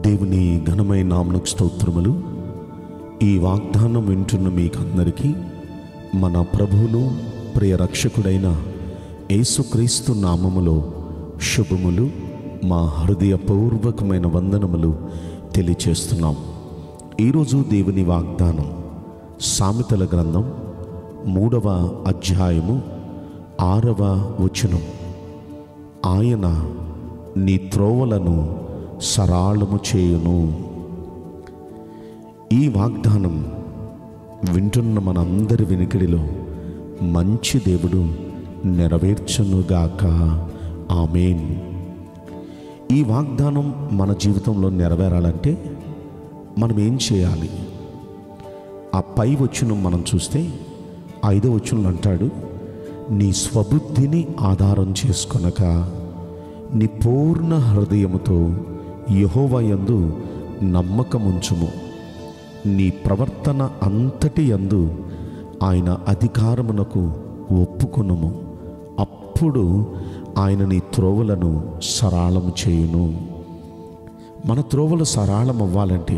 దేవుని ఘనమైన నామమునకు స్తోత్రములు. ఈ వాగ్దానం వింటున్న మీకందరికీ మన ప్రభువును ప్రియ రక్షకుడైన యేసుక్రీస్తు నామములో శుభములు, మా హృదయపూర్వకమైన వందనములు తెలియచేస్తున్నాం. ఈరోజు దేవుని వాగ్దానం సామెతల గ్రంథం 3వ అధ్యాయము 6వ వచనం. ఆయన నీ త్రోవలను సరళము చేయును. ఈ వాగ్దానం వింటున్న మనందరి వినికిడిలో మంచి దేవుడు నెరవేర్చునుగాక. ఆమేన్. ఈ వాగ్దానం మన జీవితంలో నెరవేరాలంటే మనం ఏం చేయాలి? ఆ పై వచనం మనం చూస్తే 5వ వచనంలో అంటాడు, నీ స్వబుద్ధిని ఆధారం చేసుకొనక నీ పూర్ణ హృదయముతో యెహోవా యందు నమ్మకముంచుము. నీ ప్రవర్తన అంతటి యందు ఆయన అధికారమునకు ఒప్పుకొనుము. అప్పుడు ఆయన నీ త్రోవలను సరళము చేయును. మన త్రోవలు సరళం అవ్వాలంటే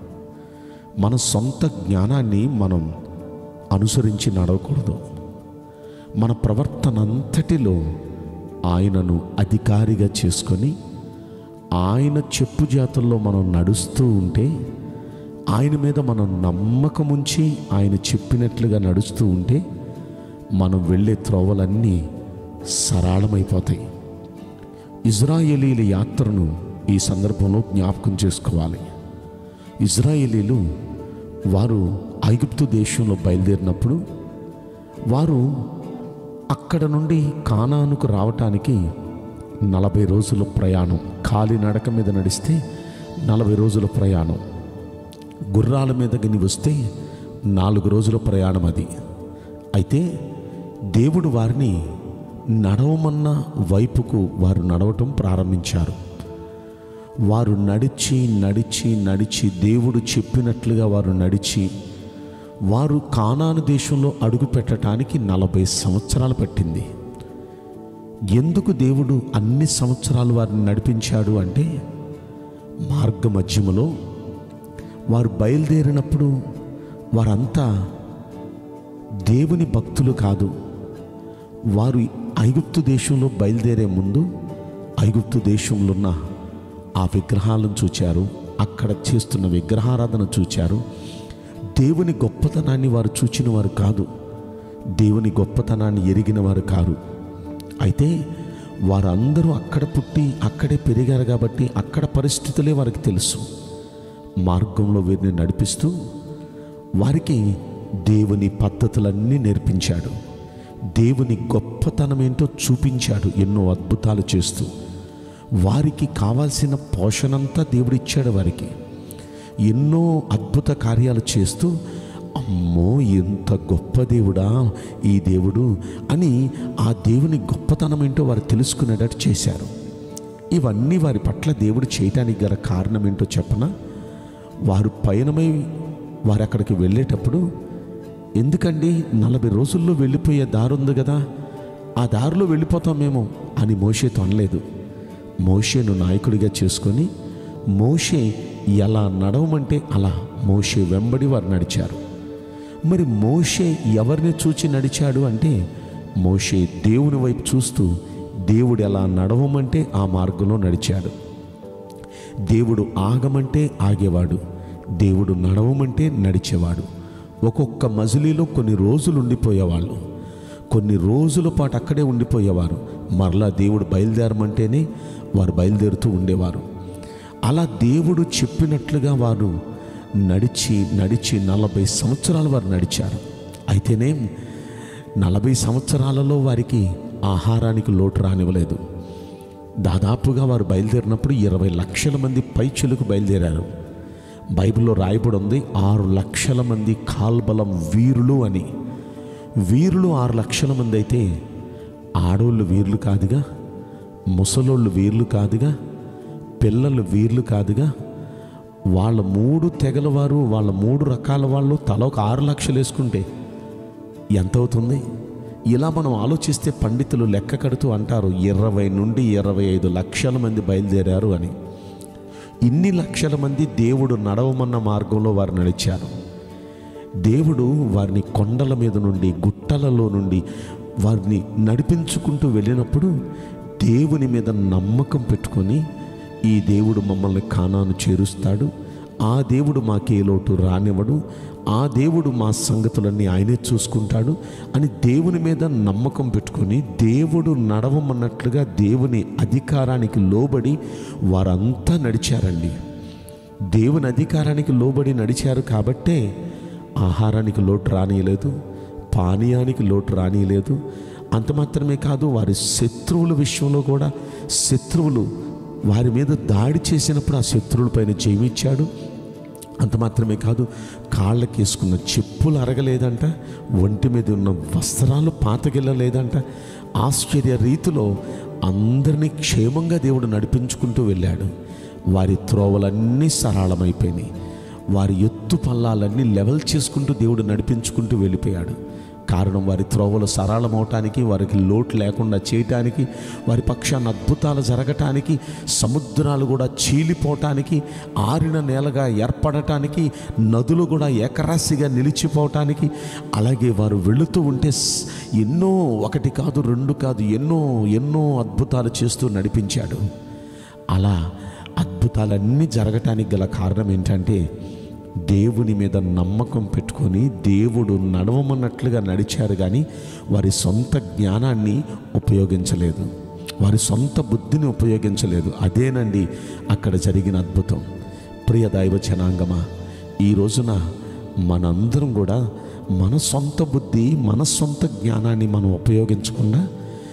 మన సొంత జ్ఞానాన్ని మనం అనుసరించి నడవకూడదు. మన ప్రవర్తన అంతటిలో ఆయనను అధికారిగా చేసుకొని ఆయన చెప్పు జాతుల్లో మనం నడుస్తూ ఉంటే, ఆయన మీద మనం నమ్మకం ఉంచి ఆయన చెప్పినట్లుగా నడుస్తూ ఉంటే మనం వెళ్ళే త్రోవలన్నీ సరళమైపోతాయి. ఇజ్రాయేలీల యాత్రను ఈ సందర్భంలో జ్ఞాపకం చేసుకోవాలి. ఇజ్రాయేలీలు వారు ఐగుప్తు దేశంలో బయలుదేరినప్పుడు వారు అక్కడ నుండి కానానుకు రావటానికి 40 రోజుల ప్రయాణం. కాలినడక మీద నడిస్తే 40 రోజుల ప్రయాణం. గుర్రాల మీద గిని వస్తే 4 రోజుల ప్రయాణం అది. అయితే దేవుడు వారిని నడవమన్న వైపుకు వారు నడవటం ప్రారంభించారు. వారు నడిచి నడిచి నడిచి దేవుడు చెప్పినట్లుగా వారు నడిచి వారు కానాను దేశంలో అడుగు పెట్టడానికి 40 సంవత్సరాలు పట్టింది. ఎందుకు దేవుడు అన్ని సంవత్సరాలు వారిని నడిపించాడు అంటే, మార్గ మధ్యములో వారు బయలుదేరినప్పుడు వారంతా దేవుని భక్తులు కాదు. వారు ఐగుప్తు దేశంలో బయలుదేరే ముందు ఐగుప్తు దేశంలో ఉన్న ఆ విగ్రహాలను చూచారు, అక్కడ చేస్తున్న విగ్రహారాధన చూచారు. దేవుని గొప్పతనాన్ని వారు చూచిన వారు కాదు, దేవుని గొప్పతనాన్ని ఎరిగిన వారు కాదు. అయితే వారందరూ అక్కడ పుట్టి అక్కడే పెరిగారు కాబట్టి అక్కడ పరిస్థితులే వారికి తెలుసు. మార్గంలో వీరిని నడిపిస్తూ వారికి దేవుని పద్ధతులన్నీ నేర్పించాడు. దేవుని గొప్పతనం ఏంటో చూపించాడు. ఎన్నో అద్భుతాలు చేస్తూ వారికి కావాల్సిన పోషణంతా దేవుడిచ్చాడు. వారికి ఎన్నో అద్భుత కార్యాలు చేస్తూ, అమ్మో ఎంత గొప్ప దేవుడా ఈ దేవుడు అని ఆ దేవుని గొప్పతనం ఏంటో వారు తెలుసుకునేటట్టు చేశారు. ఇవన్నీ వారి పట్ల దేవుడు చేయటానికి గల కారణం ఏంటో చెప్పనా? వారు పయనమై వారు అక్కడికి వెళ్ళేటప్పుడు, ఎందుకండి 40 రోజుల్లో వెళ్ళిపోయే దారి ఉంది కదా, ఆ దారిలో వెళ్ళిపోతాం మేము అని మోషేతో అనలేదు. మోషేను నాయకుడిగా చేసుకొని మోషే ఎలా నడవమంటే అలా మోషే వెంబడి వారు నడిచారు. మరి మోషే ఎవరిని చూచి నడిచాడు అంటే, మోషే దేవుని వైపు చూస్తూ దేవుడు ఎలా నడవమంటే ఆ మార్గంలో నడిచాడు. దేవుడు ఆగమంటే ఆగేవాడు, దేవుడు నడవమంటే నడిచేవాడు. ఒక్కొక్క మజిలీలో కొన్ని రోజులు ఉండిపోయేవాళ్ళు, కొన్ని రోజుల పాటు అక్కడే ఉండిపోయేవారు. మరలా దేవుడు బయలుదేరమంటేనే వారు బయలుదేరుతూ ఉండేవారు. అలా దేవుడు చెప్పినట్లుగా వారు నడిచి నడిచి 40 సంవత్సరాలు వారు నడిచారు. అయితేనే 40 సంవత్సరాలలో వారికి ఆహారానికి లోటు రానివ్వలేదు. దాదాపుగా వారు బయలుదేరినప్పుడు 20 లక్షల మంది పైచులకు బయలుదేరారు. బైబిల్లో రాయబడి ఉంది 6 లక్షల మంది కాల్బలం వీరులు అని. వీరులు 6 లక్షల మంది అయితే ఆడోళ్ళు వీరులు కాదుగా, ముసలోళ్ళు వీరులు కాదుగా, పిల్లలు వీరులు కాదుగా. వాళ్ళ 3 తెగల వారు, వాళ్ళ 3 రకాల వాళ్ళు తల ఒక 6 లక్షలు వేసుకుంటే ఎంత అవుతుంది? ఇలా మనం ఆలోచిస్తే పండితులు లెక్క కడుతూ అంటారు 20 నుండి 25 లక్షల మంది బయలుదేరారు అని. ఇన్ని లక్షల మంది దేవుడు నడవమన్న మార్గంలో వారు నడిచారు. దేవుడు వారిని కొండల మీద నుండి, గుట్టలలో నుండి వారిని నడిపించుకుంటూ వెళ్ళినప్పుడు దేవుని మీద నమ్మకం పెట్టుకొని, ఈ దేవుడు మమ్మల్ని కానాను చేరుస్తాడు, ఆ దేవుడు మాకే లోటు రానివ్వడు, ఆ దేవుడు మా సంగతులన్నీ ఆయనే చూసుకుంటాడు అని దేవుని మీద నమ్మకం పెట్టుకొని దేవుడు నడవమన్నట్లుగా దేవుని అధికారానికి లోబడి వారంతా నడిచారండి. దేవుని అధికారానికి లోబడి నడిచారు కాబట్టే ఆహారానికి లోటు రానియలేదు, పానీయానికి లోటు రానియలేదు. అంత మాత్రమే కాదు, వారి శత్రువుల విషయంలో కూడా శత్రువులు వారి మీద దాడి చేసినప్పుడు ఆ శత్రువులపైన జయమిచ్చాడు. అంత మాత్రమే కాదు, కాళ్ళకి వేసుకున్న చెప్పులు అరగలేదంట, ఒంటి మీద ఉన్న వస్త్రాలు పాతగిల్లలేదంట. ఆశ్చర్య రీతిలో అందరినీ క్షేమంగా దేవుడు నడిపించుకుంటూ వెళ్ళాడు. వారి త్రోవలన్నీ సరళమైపోయినాయి. వారి ఎత్తు పల్లాలన్నీ లెవెల్ చేసుకుంటూ దేవుడు నడిపించుకుంటూ వెళ్ళిపోయాడు. కారణం, వారి త్రోవలు సరళమవటానికి, వారికి లోటు లేకుండా చేయటానికి, వారి పక్షాన అద్భుతాలు జరగటానికి, సముద్రాలు కూడా చీలిపోవటానికి, ఆరిన నేలగా ఏర్పడటానికి, నదులు కూడా ఏకరాశిగా నిలిచిపోవటానికి, అలాగే వారు వెళుతూ ఉంటే ఎన్నో, ఒకటి కాదు రెండు కాదు, ఎన్నో అద్భుతాలు చేస్తూ నడిపించాడు. అలా అద్భుతాలన్నీ జరగటానికి గల కారణం ఏంటంటే, దేవుని మీద నమ్మకం పెట్టుకొని దేవుడు నడవమన్నట్లుగా నడిచారు. కానీ వారి సొంత జ్ఞానాన్ని ఉపయోగించలేదు, వారి సొంత బుద్ధిని ఉపయోగించలేదు. అదేనండి అక్కడ జరిగిన అద్భుతం. ప్రియ దైవ జనాంగమా, ఈ రోజున మనందరం కూడా మన సొంత బుద్ధి, మన సొంత జ్ఞానాన్ని మనం ఉపయోగించకుండా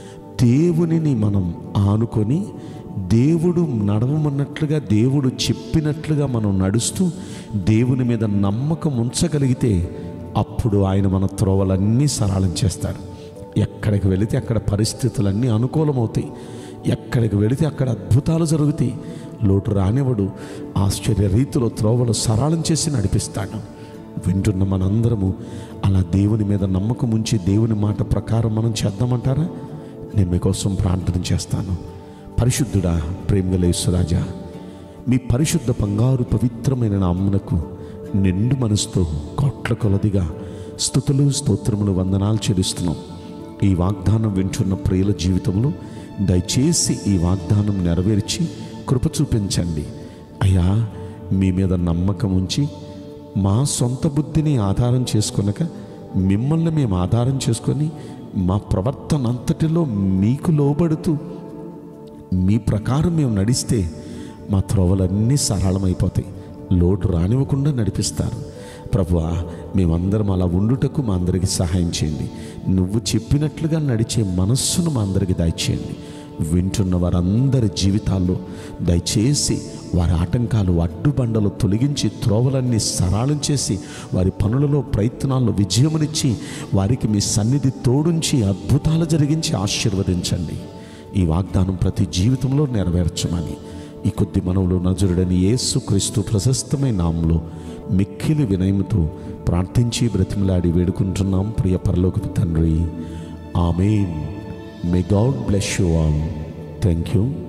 దేవునిని మనం ఆనుకొని దేవుడు నడవమన్నట్లుగా, దేవుడు చెప్పినట్లుగా మనం నడుస్తూ దేవుని మీద నమ్మకం ఉంచగలిగితే అప్పుడు ఆయన మన త్రోవలన్నీ సరళం చేస్తాడు. ఎక్కడికి వెళితే అక్కడ పరిస్థితులన్నీ అనుకూలమవుతాయి, ఎక్కడికి వెళితే అక్కడ అద్భుతాలు జరుగుతాయి. లోటు రానివ్వడు, ఆశ్చర్య రీతిలో త్రోవలు సరళం చేసి నడిపిస్తాడు. వింటున్న మనందరము అలా దేవుని మీద నమ్మకం ఉంచి దేవుని మాట ప్రకారం మనం చేద్దామంటారా? నేను మీకోసం ప్రార్థన చేస్తాను. పరిశుద్ధుడా, ప్రేమగల యేసురాజా, మీ పరిశుద్ధ బంగారు పవిత్రమైన నామమునకు నిండు మనసుతో కోట్ల కొలదిగా స్తుతులు, స్తోత్రములు, వందనాలు చెల్లిస్తున్నాం. ఈ వాగ్దానం వింటున్న ప్రియుల జీవితంలో దయచేసి ఈ వాగ్దానం నెరవేర్చి కృప చూపించండి అయ్యా. మీ మీద నమ్మకం ఉంచి మా సొంత బుద్ధిని ఆధారం చేసుకొనక మిమ్మల్ని మేము ఆధారం చేసుకొని మా ప్రవర్తన అంతటిలో మీకు లోబడుతూ మీ ప్రకారం మేము నడిస్తే మా త్రోవలన్నీ సరళమైపోతాయి, లోటు రానివ్వకుండా నడిపిస్తారు. ప్రభువా, మేమందరం అలా ఉండుటకు మా అందరికీ సహాయం చేయండి. నువ్వు చెప్పినట్లుగా నడిచే మనస్సును మా అందరికీ దయచేయండి. వింటున్న వారందరి జీవితాల్లో దయచేసి వారి ఆటంకాలు, అడ్డుబండలు తొలగించి త్రోవలన్నీ సరళం చేసి వారి పనులలో, ప్రయత్నాల్లో విజయమునిచ్చి వారికి మీ సన్నిధి తోడుంచి అద్భుతాలు జరిగించి ఆశీర్వదించండి. ఈ వాగ్దానం ప్రతి జీవితంలో నెరవేర్చమని ఈ కొద్ది మనవులు నజరుడని యేసుక్రీస్తు ప్రశస్తమైన నామములో మిక్కిలి వినయముతో ప్రార్థించి బ్రతిమలాడి వేడుకుంటున్నాం ప్రియ పరలోకపు తండ్రి. Amen. May God bless you all. Thank you.